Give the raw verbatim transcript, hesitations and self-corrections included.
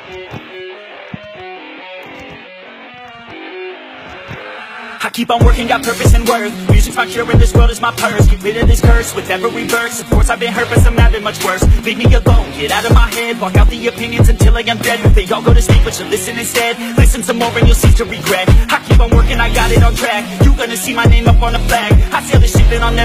I keep on working, got purpose and worth. Music's my cure and this world is my purse. Get rid of this curse with every verse. Of course I've been hurt but some have been much worse. Leave me alone, get out of my head. Block out the opinions until I am dead. They all go to sleep but you listen instead. Listen some more and you'll cease to regret. I keep on working, I got it on track. You gonna see my name up on a flag. I sail the ship and I'll never